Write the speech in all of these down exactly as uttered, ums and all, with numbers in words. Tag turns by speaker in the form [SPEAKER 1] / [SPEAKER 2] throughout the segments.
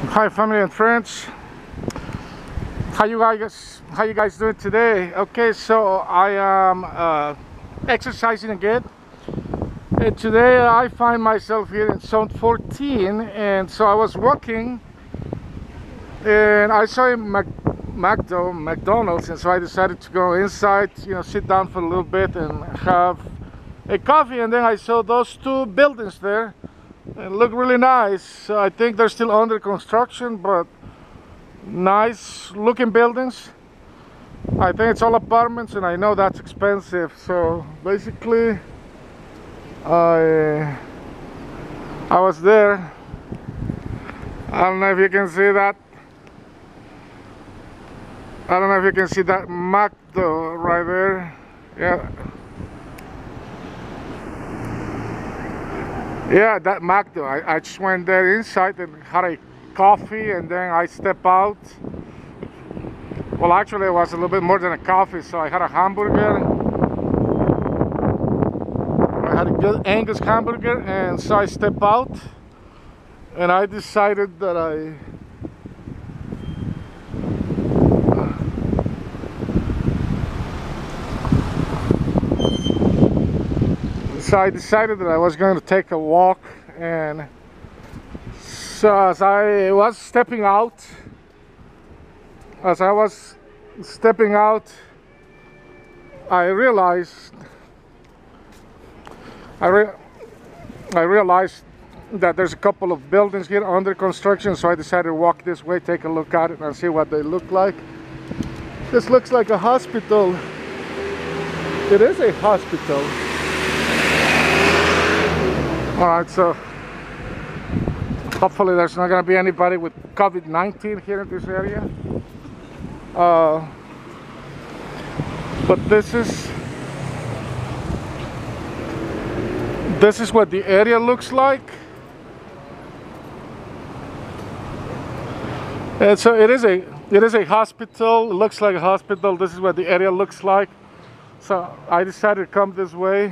[SPEAKER 1] Hi family and friends, how you guys how you guys doing today? Okay, so I am uh, exercising again, and today I find myself here in zone fourteen, and so I was walking and I saw a Mac Macdo, McDonald's, and so I decided to go inside, you know, sit down for a little bit and have a coffee, and then I saw those two buildings there and look really nice. So I think they're still under construction, but nice looking buildings. I think it's all apartments, and I know that's expensive. So basically I I was there. I don't know if you can see that. I don't know if you can see that Macdo right there. Yeah. Yeah, that Macdo. I, I just went there inside and had a coffee, and then I step out. Well, actually it was a little bit more than a coffee, so I had a hamburger. I had a good Angus hamburger, and so I step out and I decided that I So I decided that I was going to take a walk, and so as I was stepping out, as I was stepping out, I realized, I, re I realized that there's a couple of buildings here under construction, so I decided to walk this way, take a look at it, and see what they look like. This looks like a hospital. It is a hospital. Alright, so hopefully there's not going to be anybody with COVID nineteen here in this area. Uh, but this is this is what the area looks like. And so it is a it is a hospital. It looks like a hospital. This is what the area looks like. So I decided to come this way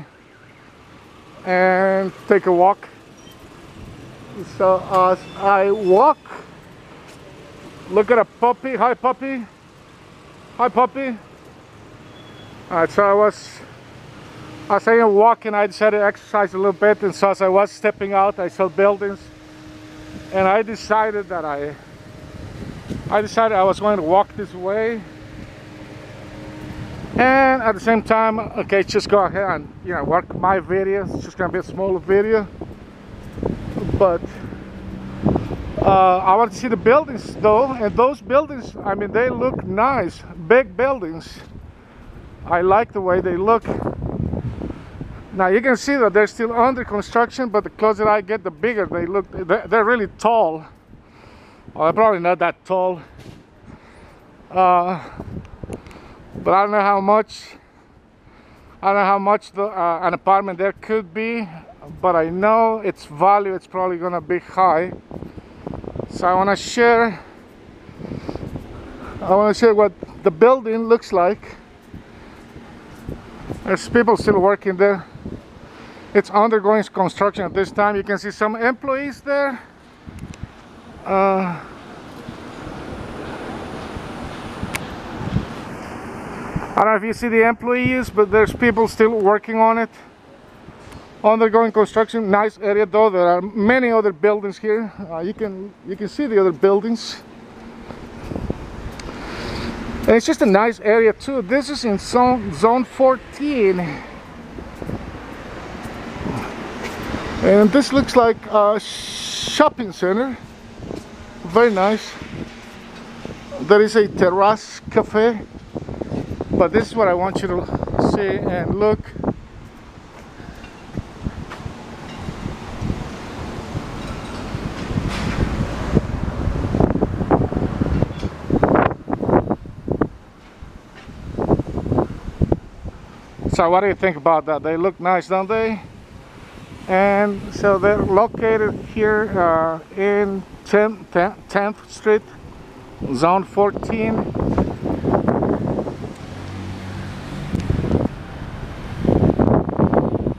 [SPEAKER 1] and take a walk. So as I walk, look at a puppy. Hi puppy. Hi puppy. Alright, so I was as I am walking, I decided to exercise a little bit, and so as I was stepping out, I saw buildings, and I decided that I I decided I was going to walk this way. And at the same time, okay, just go ahead and, you know, work my video. It's just gonna be a smaller video, but uh, I want to see the buildings though, and those buildings, I mean, they look nice, big buildings. I like the way they look. Now you can see that they're still under construction, but the closer I get, the bigger they look. They're really tall. Well, they're probably not that tall. Uh, But I don't know how much. I don't know how much the, uh, an apartment there could be, but I know its value. It's probably gonna be high. So I want to share. I want to share what the building looks like. There's people still working there. It's undergoing construction at this time. You can see some employees there. Uh, I don't know if you see the employees, but there's people still working on it. Undergoing construction. Nice area though. There are many other buildings here. Uh, you can you can see the other buildings, and it's just a nice area too. This is in zone zone fourteen, and this looks like a shopping center. Very nice. There is a terrace cafe. But this is what I want you to see and look. So what do you think about that? They look nice, don't they? And so they're located here uh, in tenth Street, zone fourteen.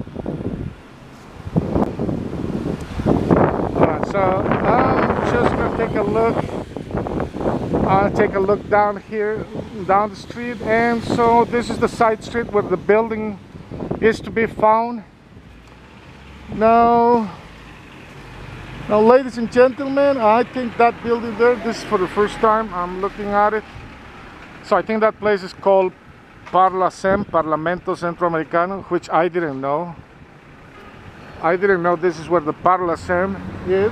[SPEAKER 1] So I'm just gonna take a look. I'll take a look down here, down the street. And so this is the side street where the building is to be found. Now, now ladies and gentlemen, I think that building there, this is for the first time I'm looking at it. So I think that place is called Parlacem, Parlamento Centroamericano, which I didn't know. I didn't know this is where the Parlacem is.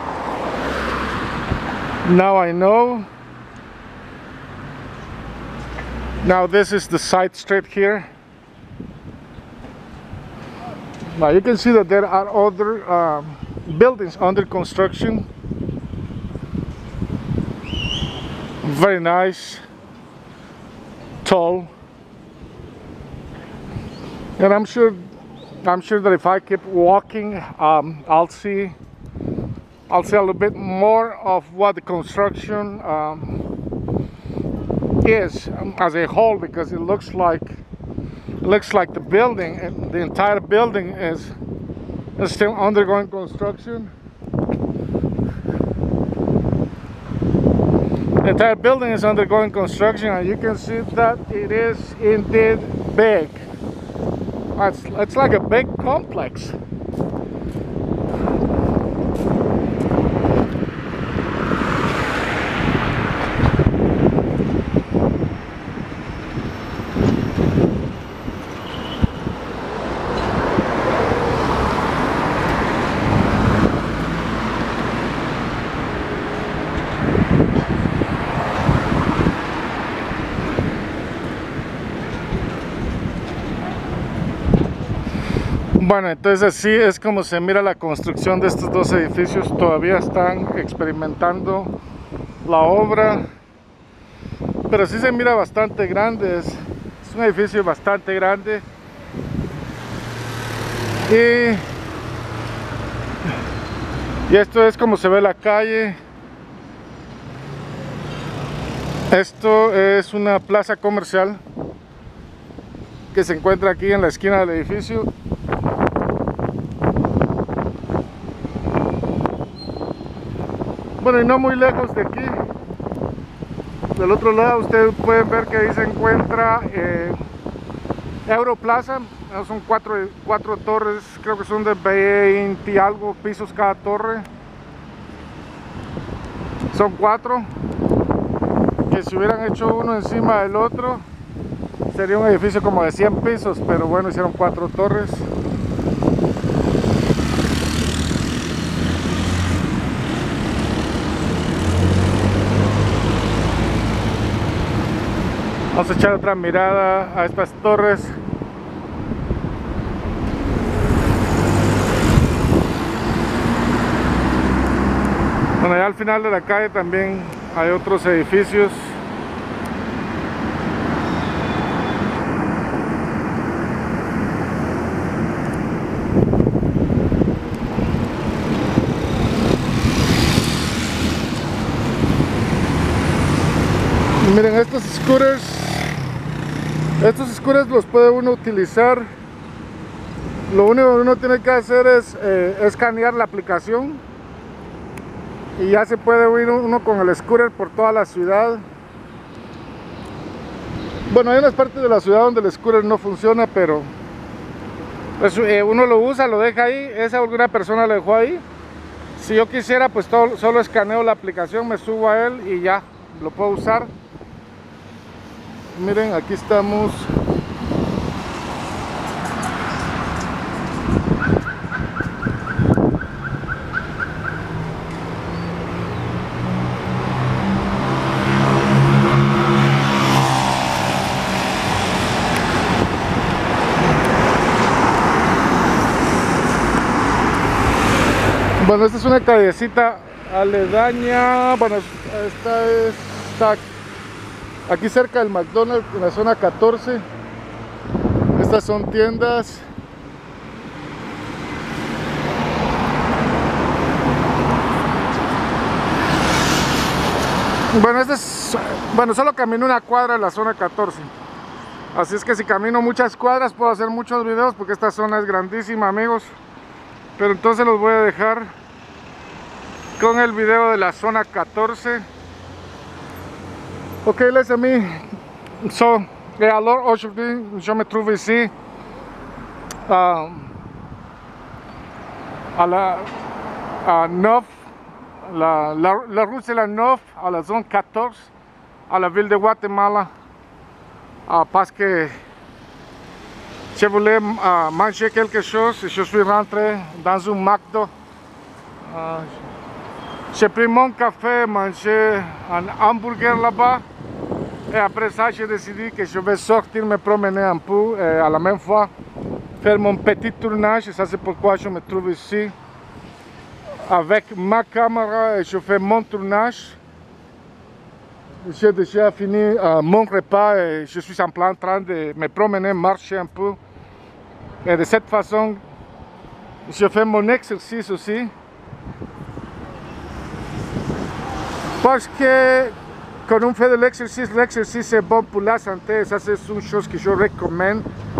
[SPEAKER 1] Now I know. Now this is the side street here. Now you can see that there are other um, buildings under construction. Very nice, tall, and I'm sure I'm sure that if I keep walking, um, I'll see I'll see a little bit more of what the construction um, is um, as a whole, because it looks like it looks like the building, the entire building is, is still undergoing construction. The entire building is undergoing construction, and you can see that it is indeed big. It's, it's like a big complex. Bueno, entonces así es como se mira la construcción de estos dos edificios. Todavía están experimentando la obra, pero sí se mira bastante grande. Es, es un edificio bastante grande. Y, y esto es como se ve la calle. Esto es una plaza comercial que se encuentra aquí en la esquina del edificio. Bueno, y no muy lejos de aquí, del otro lado, ustedes pueden ver que ahí se encuentra eh, Europlaza. Son cuatro, cuatro torres, creo que son de veinte y algo pisos cada torre. Son cuatro, que si hubieran hecho uno encima del otro, sería un edificio como de cien pisos, pero bueno, hicieron cuatro torres. Vamos a echar otra mirada a estas torres. Bueno, allá al final de la calle también hay otros edificios. Miren, estos scooters, estos scooters los puede uno utilizar. Lo único que uno tiene que hacer es eh, escanear la aplicación y ya se puede ir uno con el scooter por toda la ciudad. Bueno, hay unas partes de la ciudad donde el scooter no funciona, pero pues, eh, uno lo usa, lo deja ahí. Esa alguna persona lo dejó ahí. Si yo quisiera, pues todo, solo escaneo la aplicación, me subo a él y ya lo puedo usar. Miren, aquí estamos. Bueno, esta es una callecita aledaña. Bueno, esta es está aquí cerca del McDonald's, en la zona catorce. Estas son tiendas. Bueno, este es, bueno, solo camino una cuadra en la zona catorce. Así es que si camino muchas cuadras puedo hacer muchos videos, porque esta zona es grandísima, amigos. Pero entonces los voy a dejar con el video de la zona catorze. Ok les amis, so, et alors aujourd'hui je me trouve ici euh, à la à neuf, la, la, la route c'est la neuf, à la zone quatorze, à la ville de Guatemala, euh, parce que je voulais euh, manger quelque chose. Je suis rentré dans un McDo. Euh, j'ai pris mon café, mangé un hamburger là-bas. Et après ça, j'ai décidé que je vais sortir, me promener un peu et à la même fois faire mon petit tournage. Et ça, c'est pourquoi je me trouve ici avec ma caméra et je fais mon tournage. J'ai déjà fini euh, mon repas et je suis en plein en train de me promener, marcher un peu. Et de cette façon, je fais mon exercice aussi. Parce que quand on fait de l'exercice, l'exercice est bon pour la santé. Ça, c'est une chose que je recommande.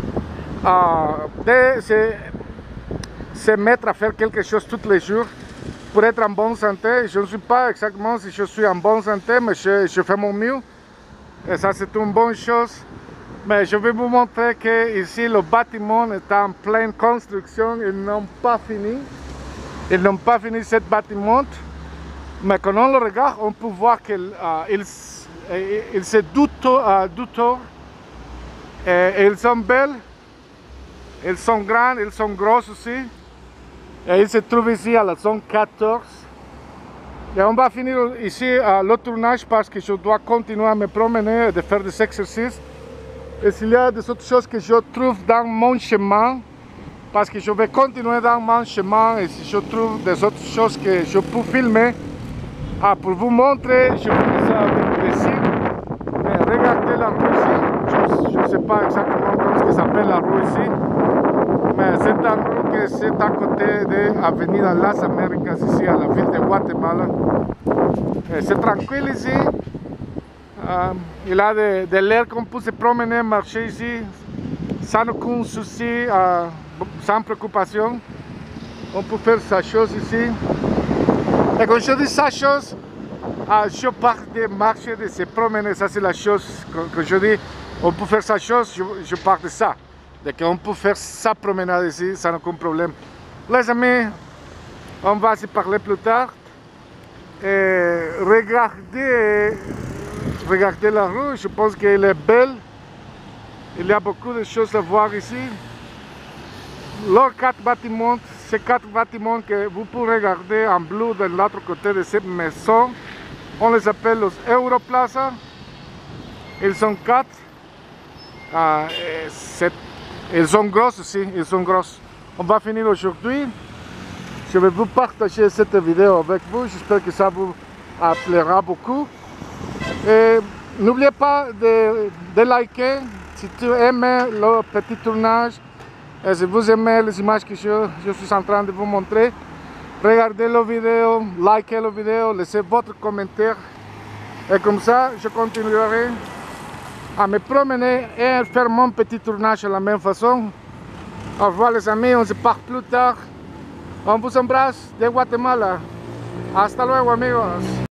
[SPEAKER 1] Euh, de se, se mettre à faire quelque chose tous les jours pour être en bonne santé. Je ne sais pas exactement si je suis en bonne santé, mais je, je fais mon mieux. Et ça, c'est une bonne chose. Mais je vais vous montrer que ici, le bâtiment est en pleine construction. Ils n'ont pas fini. Ils n'ont pas fini ce bâtiment. Mais quand on le regarde, on peut voir qu'ils uh, ils, ils se doutent, uh, doutent et ils sont belles, ils sont grands, ils sont gros aussi. Et ils se trouvent ici à la zone quatorze. Et on va finir ici uh, le tournage parce que je dois continuer à me promener et de faire des exercices. Et s'il y a des autres choses que je trouve dans mon chemin, parce que je vais continuer dans mon chemin, et si je trouve des autres choses que je peux filmer, ah, pour vous montrer, je fais ça avec plaisir. Mais regardez la rue ici. Je ne sais pas exactement comment ça s'appelle la rue ici. Mais c'est une rue que c'est à côté de l'Avenida Las Américas ici à la ville de Guatemala. C'est tranquille ici. Euh, il y a de, de l'air qu'on peut se promener, marcher ici sans aucun souci, euh, sans préoccupation. On peut faire sa chose ici. Et quand je dis sa chose, euh, je parle de marcher, de se promener. Ça, c'est la chose. Quand, quand je dis on peut faire sa chose, je, je parle de ça. De qu'on peut faire sa promenade ici sans aucun problème. Les amis, on va se parler plus tard. Et regardez, regardez la rue, je pense qu'elle est belle. Il y a beaucoup de choses à voir ici. Les quatre bâtiments, ces quatre bâtiments que vous pouvez regarder en bleu de l'autre côté de cette maison, on les appelle les Europlaza. Ils sont quatre. Euh, ils sont grosses aussi, ils sont grosses. On va finir aujourd'hui. Je vais vous partager cette vidéo avec vous. J'espère que ça vous plaira beaucoup. Et n'oubliez pas de, de liker si tu aimes le petit tournage. Et si vous aimez les images que je, je suis en train de vous montrer, regardez la vidéo, likez la vidéo, laissez votre commentaire. Et comme ça, je continuerai à me promener et faire mon petit tournage de la même façon. Au revoir les amis, on se parle plus tard. On vous embrasse de Guatemala. Hasta luego amigos.